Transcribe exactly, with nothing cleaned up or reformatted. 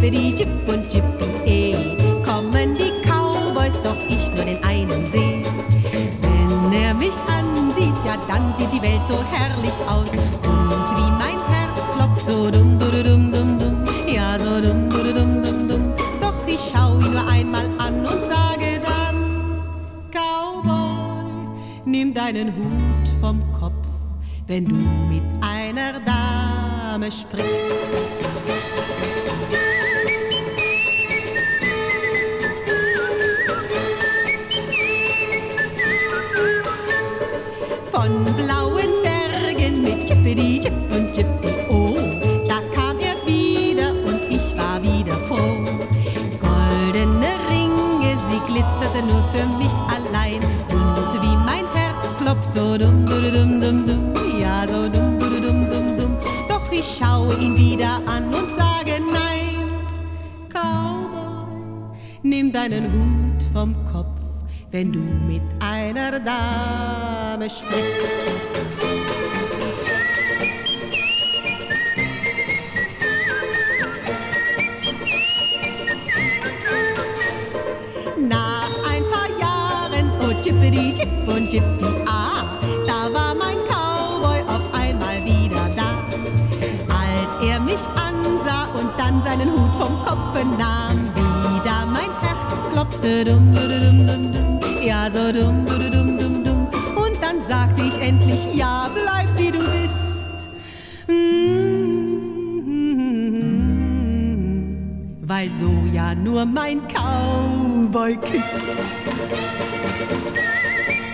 Chippity, Chip und Chippy, eh. Kommen die Cowboys, doch ich nur den einen seh. Wenn er mich ansieht, ja dann sieht die Welt so herrlich aus. Und wie mein Herz klopft, so dumm, du, du, dumm, dumm, dumm. Ja, so dumm, du, du, dumm, dumm, dumm. Doch ich schau ihn nur einmal an und sage dann: Cowboy, nimm deinen Hut vom Kopf, wenn du mit einer Dame sprichst. Von blauen Bergen mit Chippity, Chip und Chippy, oh, da kam er wieder und ich war wieder froh. Goldene Ringe, sie glitzerten nur für mich allein. Und wie mein Herz klopft, so dumm, dumm, dumm, dumm, dumm, ja, so dumm, dumm, dumm, dumm, dumm. Doch ich schaue ihn wieder an und sage nein. Cowboy, nimm deinen Hut vom Kopf, wenn du mit einer Dame sprichst. Nach ein paar Jahren, oh Chippity, Chip und Chippy, ah, da war mein Cowboy auf einmal wieder da. Als er mich ansah und dann seinen Hut vom Kopfe nahm, wieder mein Herz klopfte, dumm, dumm, dumm, dumm, dumm. Ja, so dumm, du, du, dumm, dumm, dumm. Und dann sagte ich endlich, ja, bleib wie du bist. Mm-hmm. Weil so ja nur mein Cowboy küsst.